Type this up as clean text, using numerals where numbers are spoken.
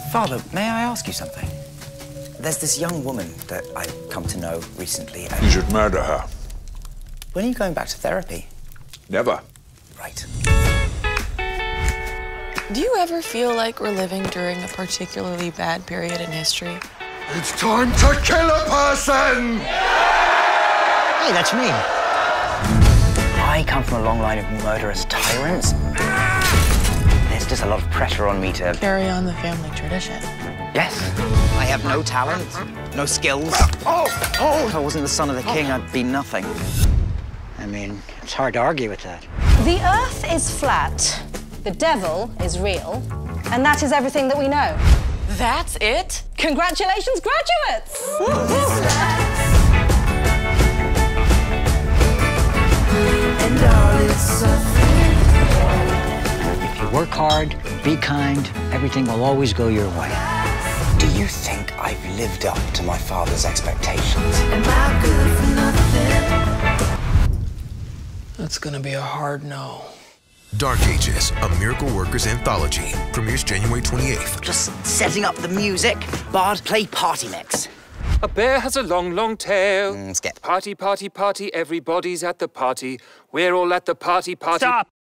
Father, may I ask you something? There's this young woman that I've come to know recently. You should murder her. When are you going back to therapy? Never. Right. Do you ever feel like we're living during a particularly bad period in history? It's time to kill a person! Hey, that's me. I come from a long line of murderous tyrants. There's just a lot of pressure on me to... Carry on the family tradition. Yes. I have no talent, no skills. If I wasn't the son of the king, I'd be nothing. I mean, it's hard to argue with that. The Earth is flat, the devil is real, and that is everything that we know. That's it? Congratulations, graduates! If you work hard, be kind, everything will always go your way. Do you think I've lived up to my father's expectations? That's gonna be a hard no. Dark Ages, a Miracle Workers anthology, premieres January 28th. Just setting up the music. Bard, play Party Mix. A bear has a long, long tail. Skip. Party, party, party, everybody's at the party. We're all at the party, party. Stop!